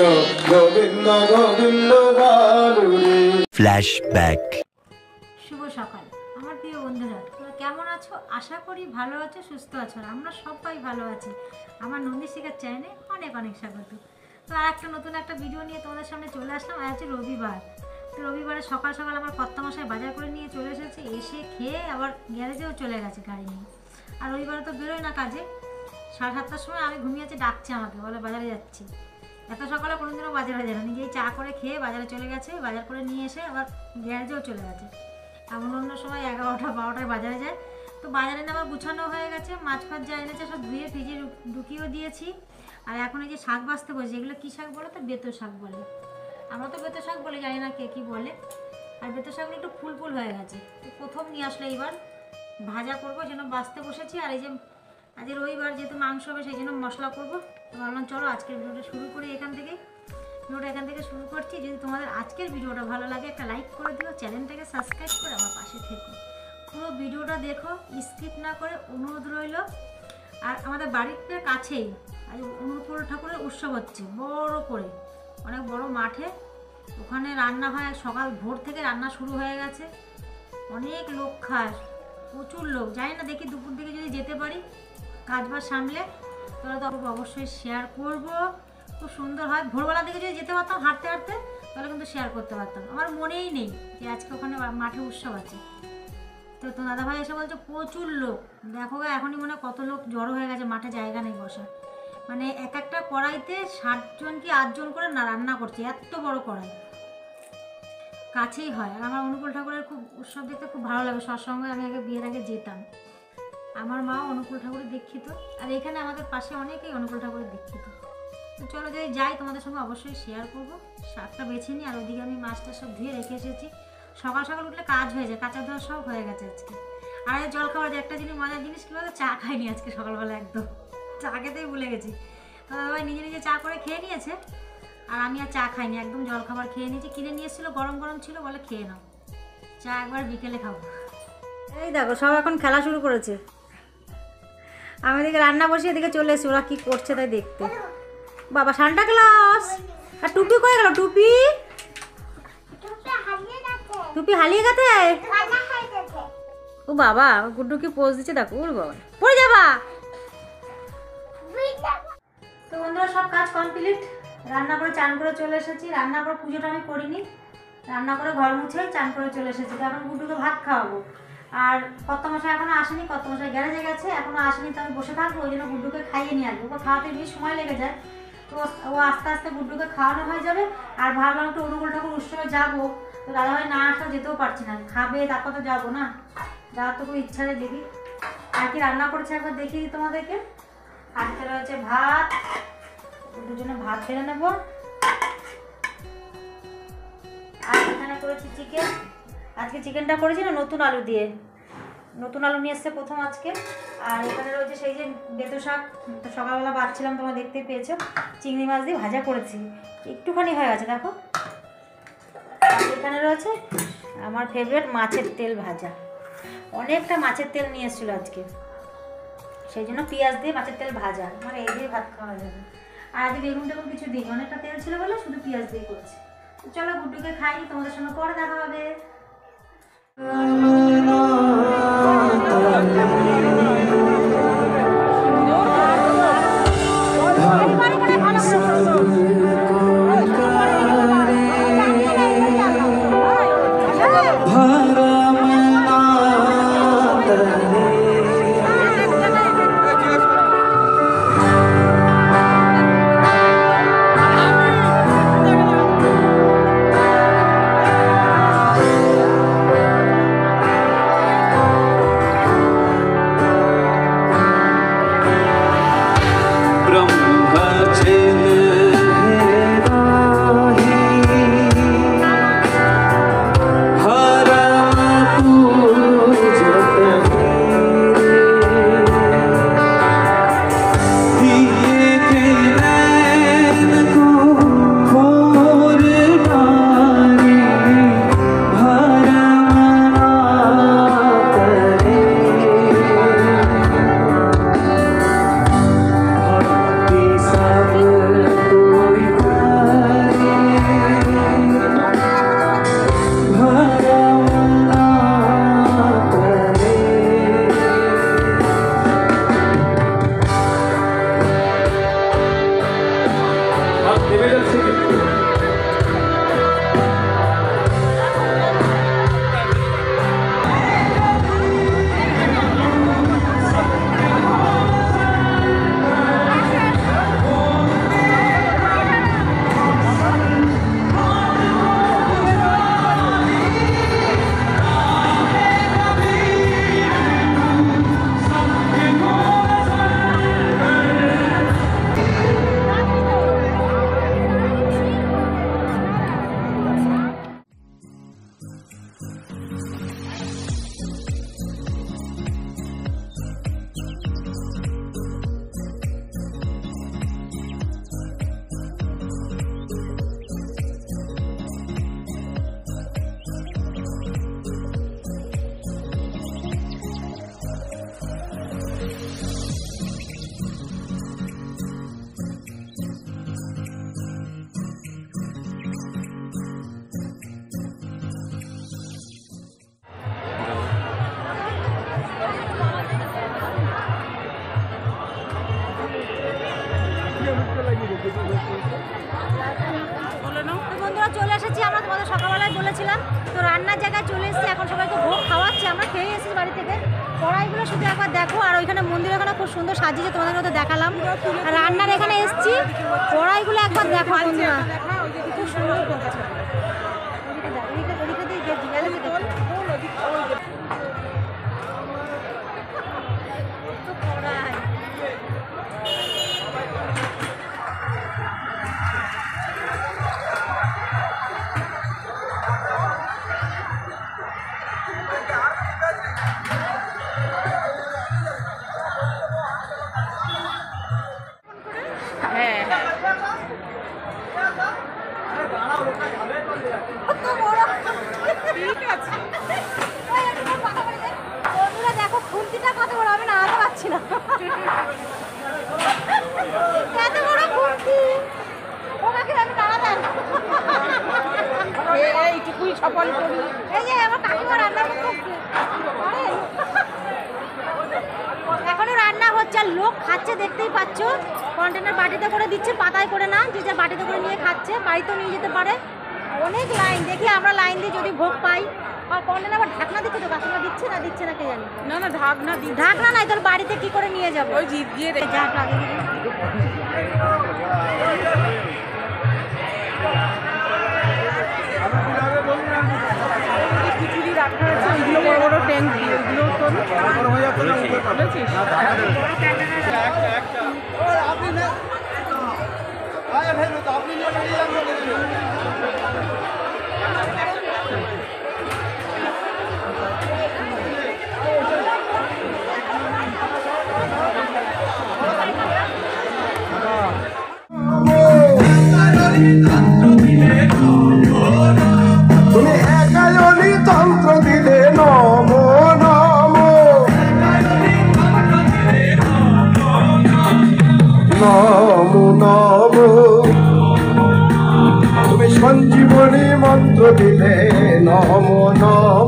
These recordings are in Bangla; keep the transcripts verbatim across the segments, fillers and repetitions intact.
গোবিন্দ গোবিন্দ গারুরে। ফ্ল্যাশব্যাক। শুভ সকাল আমার প্রিয় বন্ধুরা, তোমরা কেমন আছো? আশা করি ভালো আছো, সুস্থ আছো। আমরা সবাই ভালো আছি। আমার নন্দী শিখার চ্যানেলে অনেক অনেক স্বাগত। তো আর একটা নতুন একটা ভিডিও নিয়ে তোমাদের সামনে চলে আসলাম। আজ হচ্ছে রবিবার। তো রবিবারে সকাল সকাল আমার কর্তামশাই বাজার করে নিয়ে চলে এসেছে, এসে খেয়ে আবার গ্যারেজেও চলে গেছে গাড়ি নিয়ে। আর রবিবারে তো বেরোয় না কাজে। সাড়ে সাতটার সময় আমি ঘুমিয়েছি, ডাকছে আমাকে, বলে বাজারে যাচ্ছি। এত সকালে কোনোদিনও বাজারে যায় না, নিজেই চা করে খেয়ে বাজারে চলে গেছে। বাজার করে নিয়ে এসে আবার গ্যারেজেও চলে গেছে। এমন অন্য সময় এগারোটা বারোটায় বাজারে যায়। তো বাজারে আবার গুছানো হয়ে গেছে, মাছ ফাছ যা এনেছে সব ধুয়ে ফ্রিজে ঢুকিয়েও দিয়েছি। আর এখন এই যে শাক বাছতে বসে, এগুলো কী শাক বলো তো? বেতো শাক বলে। আমরা তো বেতো শাক বলে, জানি না কে কী বলে। আর বেতো শাকগুলো একটু ফুল ফুল হয়ে গেছে। প্রথম নিয়ে আসলে এইবার ভাজা করবো, যেন বাছতে বসেছি। আর এই যে আজকে রবিবার, যেহেতু মাংস হবে, সেই জন্য মশলা করবো। তো ভাবলাম চলো আজকের ভিডিওটা শুরু করি এখান থেকে। ভিডিওটা এখান থেকে শুরু করছি। যদি তোমাদের আজকের ভিডিওটা ভালো লাগে, একটা লাইক করে দিও, চ্যানেলটাকে সাবস্ক্রাইব করে আমার পাশে থেকো। পুরো ভিডিওটা দেখো, স্কিপ না করে, অনুরোধ রইল। আর আমাদের বাড়িতে কাছেই আজ অনুকূল ঠাকুরের উৎসব হচ্ছে বড় করে, অনেক বড় মাঠে। ওখানে রান্না হয়, সকাল ভোর থেকে রান্না শুরু হয়ে গেছে। অনেক লোক খায়, প্রচুর লোক। জানি না, দেখি দুপুর দিকে যদি যেতে পারি কাজ বাজ সামলে, তাহলে তো অবশ্যই শেয়ার করব। খুব সুন্দর হয়। ভোরবেলা দিকে যদি যেতে পারতাম হাঁটতে হাঁটতে, তাহলে কিন্তু শেয়ার করতে পারতাম। আমার মনেই নেই যে আজকে ওখানে মাঠে উৎসব আছে। তো তো দাদাভাই এসে বলছে প্রচুর লোক। দেখো এখনই মনে কত লোক জড়ো হয়ে গেছে, মাঠে জায়গা নেই বসার। মানে এক একটা কড়াইতে ষাটজন কি আটজন করে না রান্না করছে, এত বড় কড়াই। কাছেই হয়। আর আমার অনুকূল ঠাকুরের খুব উৎসব দেখতে খুব ভালো লাগে। সৎসঙ্গে আমি আগে বিয়ের আগে যেতাম। আমার মা অনুকূল ঠাকুরের দীক্ষিত। আর এখানে আমাদের পাশে অনেকেই অনুকূল ঠাকুরের দীক্ষিত। তো চলো যদি যাই, তোমাদের সঙ্গে অবশ্যই শেয়ার করবো। শাকটা বেছে নিই। আর ওদিকে আমি মাছটা সব ধুয়ে রেখে এসেছি। সকাল সকাল উঠলে কাজ হয়ে যায়, কাঁচা ধোয়া সব হয়ে গেছে আজকে। আর এই জল খাওয়ার যে একটা জিনিস, মজার জিনিস কী বলতো, চা খাইনি আজকে সকালবেলা, একদম চা খেতেই ভুলে গেছি। তো দাদাভাই নিজে নিজে চা করে খেয়ে নিয়েছে। আর আমি আর চা খাইনি, একদম জল খাবার খেয়ে নিয়েছি। কিনে নিয়ে এসেছিলো, গরম গরম ছিল, বলে খেয়ে নাও, চা একবার বিকেলে খাবো। এই দেখো সব এখন খেলা শুরু করেছে। আমি এদিকে রান্না বসে এদিকে চলে এসেছি, ওরা কী করছে তাই দেখতে। বাবা সান্টা ক্লজ! আর টুপি কয়ে গেল? টুপি টুপি হারিয়ে গেছে। ও বাবা, গুড্ডু কি পোজ দিচ্ছে দেখো। ওর বাবা, পড়ে যাবা। তো বন্ধুরা সব কাজ কমপ্লিট। রান্না করে চান করে চলে এসেছি। রান্না করে পুজোটা আমি করিনি, রান্না করে ঘর মুছে চান করে চলে এসেছি। তো এখন গুড্ডুকে ভাত খাওয়াবো। আর কর্তামশাই এখনো আসেনি, কর্তামশাই গ্যারেজে গেছে, এখনো আসেনি। তো আমি বসে থাকবো, ওই জন্য গুড্ডুকে খাইয়ে নিয়ে আসবো। ওকে খাওয়াতে বেশ সময় লেগে যায়। তো ও আস্তে আস্তে গুড্ডুকে খাওয়ানো হয়ে যাবে। আর ভাবলাম একটু অনুকূল ঠাকুর উৎসবে যাবো। তো দাদাভাই না আসলে যেতেও পারছি না, খাবে তারপর তো যাবো না। যাওয়ার তো খুব ইচ্ছা নেই। দেখি আর কি রান্না করেছে একবার দেখিয়ে দিই তোমাদেরকে। আজকে রয়েছে ভাত, গুড্ডুর জন্য ভাত ফেলে নেবো। আর এখানে করেছি চিকেন। আজকে চিকেনটা করেছি না নতুন আলু দিয়ে, নতুন আলু নিয়ে এসছে প্রথম আজকে। আর এখানে রয়েছে সেই যে বেতো শাক, তো সকালবেলা বাচ্ছিলাম, তোমরা দেখতে পেয়েছো। চিংড়ি মাছ দিয়ে ভাজা করেছি, একটুখানি হয়ে গেছে দেখো। আর এখানে রয়েছে আমার ফেভারিট মাছের তেল ভাজা। অনেকটা মাছের তেল নিয়ে এসেছিলো আজকে, সেই জন্য পেঁয়াজ দিয়ে মাছের তেল ভাজা। মানে এই দিয়ে ভাত খাওয়া যাবে। আর আজকে বেগুন টেগুন কিছু দিই, অনেকটা তেল ছিল বলে শুধু পেঁয়াজ দিয়ে করেছি। তো চলো গুড্ডুকে খাই, তোমাদের সঙ্গে পরে দেখা হবে। তো রান্নার জায়গায় চলে এসেছি, এখন সবাইকে ভোগ খাওয়াচ্ছে। আমরা খেয়ে এসেছি বাড়ি থেকে। কড়াইগুলো শুধু একবার দেখো, আর ওইখানে মন্দির ওখানে খুব সুন্দর সাজিয়েছে, তোমাদের মধ্যে দেখালাম। আর রান্নার এখানে এসেছি, কড়াইগুলো একবার দেখো বন্ধুরা, খুব সুন্দর করছে। দেখো খুন্তিটা কত বড়, আমি নাড়াতে পারছি না, এত বড় খুন্তি ওনাকে আমি নাড়াতাম। এইটুকুই সফল করি। এই যে আমার কাকিমা রান্না করছে, এখনো রান্না হচ্ছে, আর লোক খাচ্ছে দেখতেই পাচ্ছ। কন্টেনার বাটিতে করে দিচ্ছে, পাতায় করে না, যে যার বাটিতে করে নিয়ে খাচ্ছে, বাড়িতেও নিয়ে যেতে পারে। অনেক লাইন, দেখি আমরা লাইন দিয়ে যদি ভোগ পাই। আর কন্টেনার আবার ঢাকনা দিচ্ছে তো, কাকিমা দিচ্ছে না দিচ্ছে না কে জানি। না না ঢাকনা দি, ঢাকনা নাই তোর বাড়িতে কি করে নিয়ে যাবো? ওই জিদ দিয়ে রেখে যা লাগে খিচুড়ি রাখা আছে, ওইগুলো বড় বড় ট্যাঙ্ক দিয়ে, ওইগুলো তো বুঝেছিস? তুমি একায়নি তন্ত্র দিলে নম নম নম নম, তুমি সঞ্জীবনী মন্ত্র দিলে নম নম।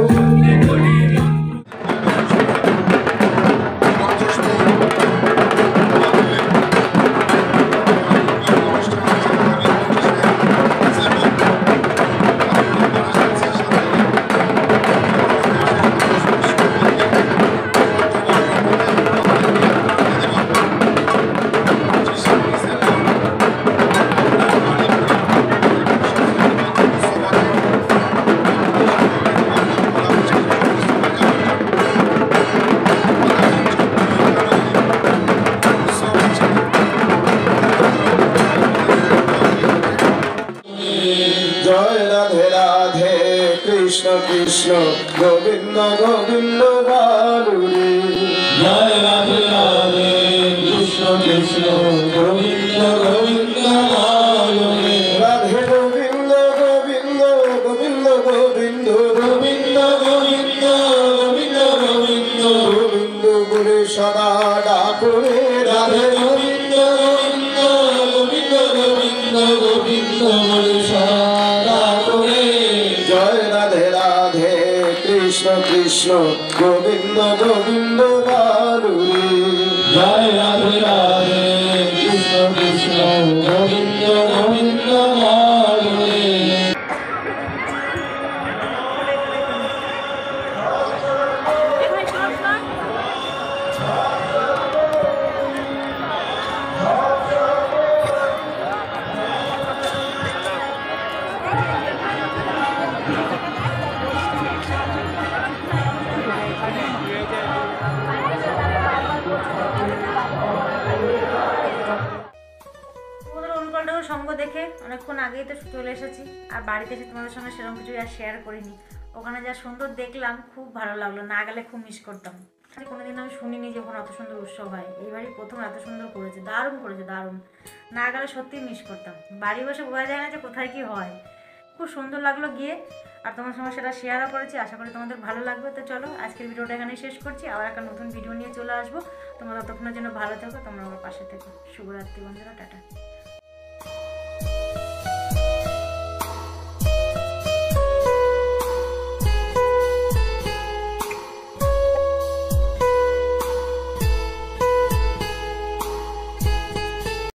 কৃষ্ণ কৃষ্ণ গোবিন্দ গোবিন্দ বালুরে, জয় রাধে রাধে কৃষ্ণ কৃষ্ণ গোবিন্দ গোবিন্দ বালুরে, রাধে গোবিন্দ গোবিন্দ গোবিন্দ গোবিন্দ গোবিন্দ গোবিন্দ গোবিন্দ গোবিন্দ গোবিন্দ গুণে সদা ডাকুরে, রাধে গোবিন্দ গোবিন্দ গোবিন্দ গোবিন্দ গোবিন্দ বলে সারা করে। জয় রাধে রাধে কৃষ্ণ কৃষ্ণ গোবিন্দ গোবিন্দ বালুরে, জয় রাধে রাধে কৃষ্ণ কৃষ্ণ গোবিন্দ গোবিন্দ বালুরে। সঙ্গ দেখে অনেকক্ষণ আগেই তো চলে এসেছি, আর বাড়িতে এসে তোমাদের সঙ্গে সেরকম কিছু আর শেয়ার করিনি। ওখানে যা সুন্দর দেখলাম খুব ভালো লাগলো, না গেলে খুব মিস করতাম। কোনোদিন আমি শুনিনি যে ওখানে অত সুন্দর উৎসব হয়, এইবারই প্রথম এত সুন্দর করেছে, দারুণ করেছে দারুণ। না গেলে সত্যিই মিস করতাম, বাড়ি বসে বোঝা যায় না যে কোথায় কি হয়। খুব সুন্দর লাগলো গিয়ে, আর তোমার সঙ্গে সেটা শেয়ারও করেছি, আশা করি তোমাদের ভালো লাগবে। তো চলো আজকের ভিডিওটা এখানেই শেষ করছি, আবার একটা নতুন ভিডিও নিয়ে চলে আসবো। তোমরা ততক্ষণের জন্য ভালো থেকো, তোমরা আমার পাশে থেকো। শুভরাত্রি বন্ধুরা, টাটা।